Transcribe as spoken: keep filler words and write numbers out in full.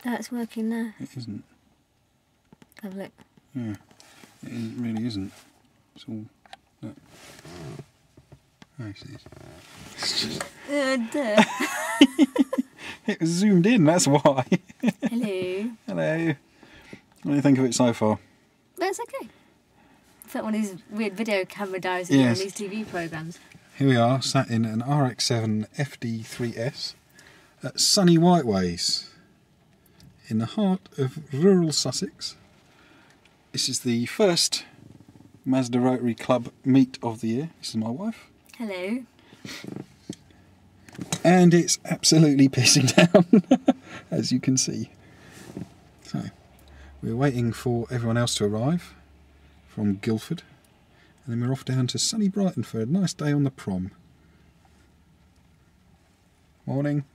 That's working now. It isn't. Have a look. Yeah, it is, really isn't. It's all... Look. Oh, it is. It's just... Uh, duh. It was zoomed in, that's why. Hello. Hello. What do you think of it so far? That's okay. It's like one of these weird video camera dives Yes. on these T V programmes. Here we are, sat in an R X seven F D three S at sunny Whiteways in the heart of rural Sussex. This is the first Mazda Rotary Club meet of the year. This is my wife. Hello. And it's absolutely pissing down, as you can see. So, we're waiting for everyone else to arrive from Guildford, and then we're off down to sunny Brighton for a nice day on the prom. Morning.